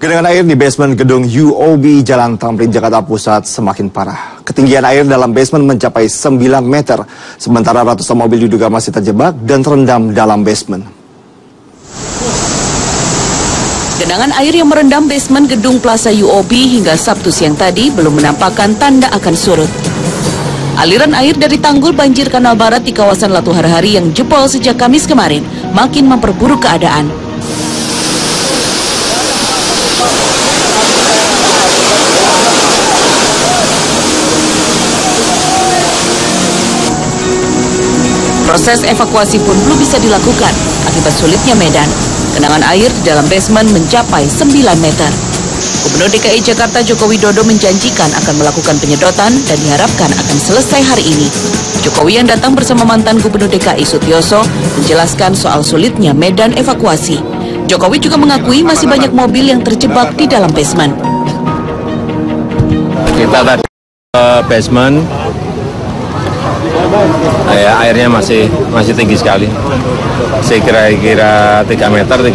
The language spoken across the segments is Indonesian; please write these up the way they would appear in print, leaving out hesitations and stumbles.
Genangan air di basement gedung UOB Jalan Tamrin, Jakarta Pusat semakin parah. Ketinggian air dalam basement mencapai 9 meter, sementara ratusan mobil diduga masih terjebak dan terendam dalam basement. Genangan air yang merendam basement gedung Plaza UOB hingga Sabtu siang tadi belum menampakkan tanda akan surut. Aliran air dari tanggul banjir Kanal Barat di kawasan Latu Harhari yang jebol sejak Kamis kemarin makin memperburuk keadaan. Proses evakuasi pun belum bisa dilakukan akibat sulitnya medan. Genangan air di dalam basement mencapai 9 meter. Gubernur DKI Jakarta Joko Widodo menjanjikan akan melakukan penyedotan dan diharapkan akan selesai hari ini. Jokowi yang datang bersama mantan Gubernur DKI Sutioso menjelaskan soal sulitnya medan evakuasi. Jokowi juga mengakui masih banyak mobil yang terjebak di dalam basement. Kita tadi basement, airnya masih tinggi sekali. Saya kira-kira 3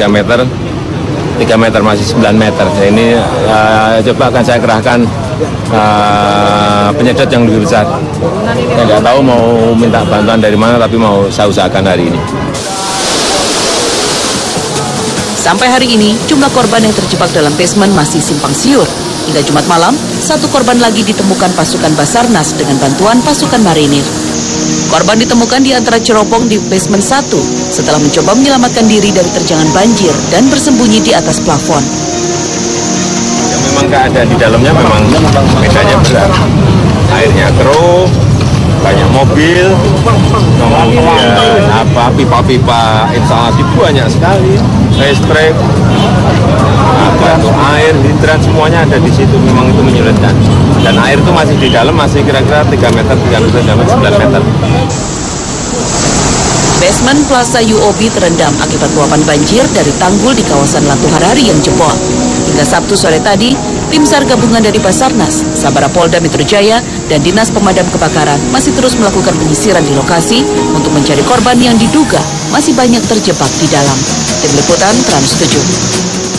meter masih 9 meter. Ini coba akan saya kerahkan penyedot yang lebih besar. Saya nggak tahu mau minta bantuan dari mana, tapi mau saya usahakan hari ini. Sampai hari ini, jumlah korban yang terjebak dalam basement masih simpang siur. Hingga Jumat malam, 1 korban lagi ditemukan pasukan Basarnas dengan bantuan pasukan marinir. Korban ditemukan di antara cerobong di basement 1 setelah mencoba menyelamatkan diri dari terjangan banjir dan bersembunyi di atas plafon. Ya, memang keadaan di dalamnya memang bedanya berat. Airnya keruh, banyak mobil, kemudian pipa-pipa instalasi banyak sekali, listrik, air, hidran semuanya ada di situ. Memang itu menyulitkan. Dan air itu masih di dalam, masih kira-kira 3 meter, 9 meter. Basement Plaza UOB terendam akibat luapan banjir dari tanggul di kawasan Latu Harhari yang jebol. Hingga Sabtu sore tadi, tim SAR gabungan dari Basarnas, Sabara Polda Metro Jaya, dan Dinas Pemadam Kebakaran masih terus melakukan penyisiran di lokasi untuk mencari korban yang diduga masih banyak terjebak di dalam. Tim Liputan Trans 7.